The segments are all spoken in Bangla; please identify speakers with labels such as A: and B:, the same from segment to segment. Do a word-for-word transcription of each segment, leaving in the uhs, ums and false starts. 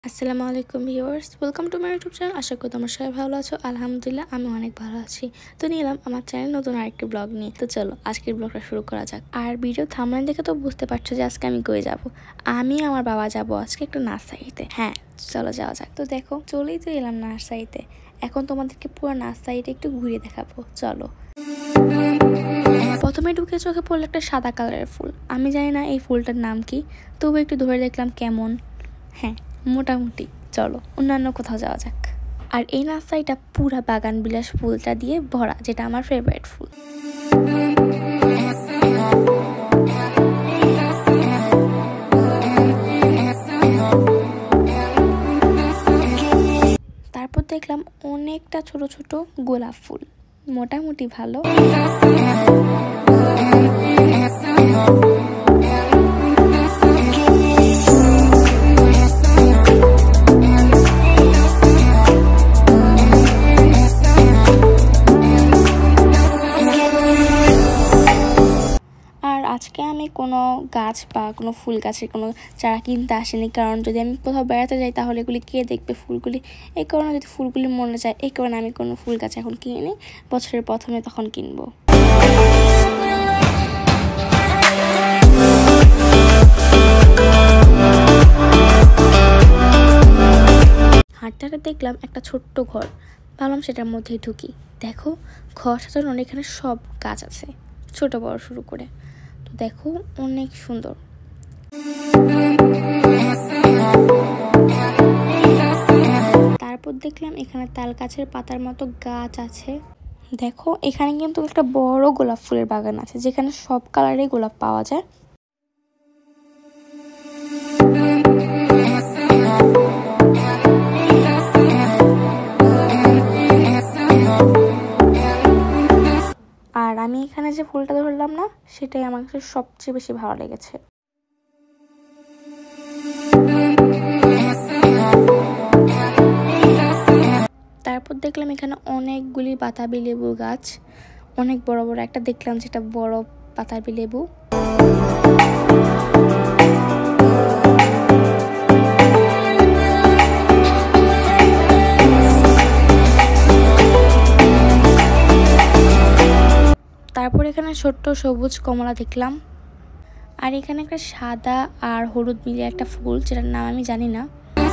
A: আসসালামু আলাইকুম viewers, welcome to my YouTube channel. আশা করি তোমরা সবাই ভালো আছো। আলহামদুলিল্লাহ আমি অনেক ভালো আছি। তো নিলাম আমার চ্যানেল নতুন আরেকটি ব্লগ নিয়ে। তো চলো আজকের ব্লগটা শুরু করা যাক। আর ভিডিও থাম্বনেল দেখে তো বুঝতে পারছো যে আজকে আমি কই যাব। আমি আমার বাবা যাব আজকে একটু নার্সারিতে। হ্যাঁ চলো যাওয়া যাক। তো দেখো চলেই তো এলাম নার্সারিতে। এখন তোমাদেরকে পুরো নার্সারিটা একটু ঘুরিয়ে দেখাবো, চলো। প্রথমে ঢুকে চোখে পড়লো একটা সাদা কালারের ফুল। আমি জানি না এই ফুলটার নাম কি, তবু একটু ধরে দেখলাম কেমন। হ্যাঁ মোটামুটি, চলো অন্যান্য কোথাও যাওয়া যাক। আর এই নার্সারিটা পুরা বাগান বিলাস ফুলটা দিয়ে ভরা, যেটা আমার ফেভারিট ফুল। তারপর দেখলাম অনেকটা ছোট ছোট গোলাপ ফুল, মোটামুটি ভালো। আজকে আমি কোনো গাছ বা কোনো ফুল গাছের কোনো চারা কিনতে আসিনি, কারণ যদি আমি কোথাও বেড়াতে যাই তাহলে এগুলি কে দেখবে ফুলগুলি। এই কারণে যদি ফুলগুলি মনে যায়, এই কারণে আমি কোনো ফুল গাছ এখন কিনিনি, বছরের প্রথমে তখন কিনবো। হাঁটতে হাঁটতে দেখলাম একটা ছোট্ট ঘর, ভাবলাম সেটার মধ্যেই ঢুকি। দেখো ঘর সাজানোর এখানে সব গাছ আছে, ছোট বড় শুরু করে। তো দেখো অনেক সুন্দর। তারপর দেখলাম এখানে তাল গাছের পাতার মতো গাছ আছে। দেখো এখানে কিন্তু একটা বড় গোলাপ ফুলের বাগান আছে, যেখানে সব কালারের গোলাপ পাওয়া যায়। আর আমি এখানে যে ফুলটা ধরলাম না, সেটাই আমার কাছে সবচেয়ে বেশি ভালো লেগেছে। তারপর দেখলাম এখানে অনেকগুলি বাতাবি লেবু গাছ, অনেক বড় বড় একটা দেখলাম যেটা বড় বাতাবি লেবু। তারপর এখানে ছোট্ট সবুজ কমলা দেখলাম। আর এখানে একটা সাদা আর হলুদ মিলিয়ে একটা ফুল, যেটার নাম আমি জানি না।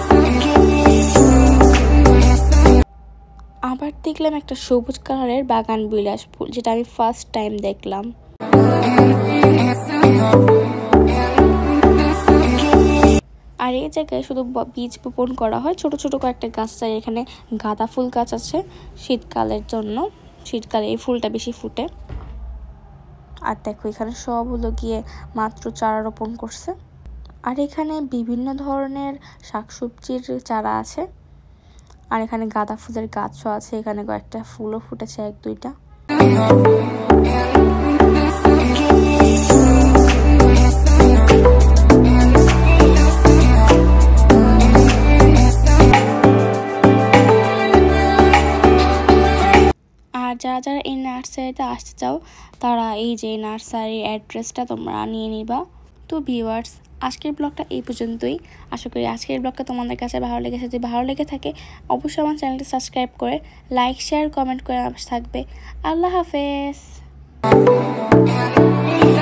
A: আবার দেখলাম একটা সবুজ কালারের বাগান বিলাস ফুল, যেটা আমি ফার্স্ট টাইম দেখলাম। আর এই জায়গায় শুধু বীজ বপন করা হয়, ছোট ছোট কয়েকটা গাছ চাই। এখানে গাঁদা ফুল গাছ আছে শীতকালের জন্য, শীতকালে এই ফুলটা বেশি ফুটে। আর দেখো এখানে সব হলো গিয়ে মাত্র চারা রোপণ করছে। আর এখানে বিভিন্ন ধরনের শাকসবজির চারা আছে। আর এখানে গাঁদা ফুলের গাছও আছে, এখানে কয়েকটা ফুলও ফুটেছে, এক দুইটা। আর যারা যারা এই নার্সারিতে আসতে চাও, তারা এই যে নার্সারির অ্যাড্রেসটা তোমরা নিয়ে নিবা। তো ভিউয়ার্স, আজকের ব্লগটা এই পর্যন্তই। আশা করি আজকের ব্লগটা তোমাদের কাছে ভালো লেগেছে। যদি ভালো লেগে থাকে অবশ্যই আমার চ্যানেলটি সাবস্ক্রাইব করে লাইক শেয়ার কমেন্ট করে থাকবে। আল্লাহ হাফেজ।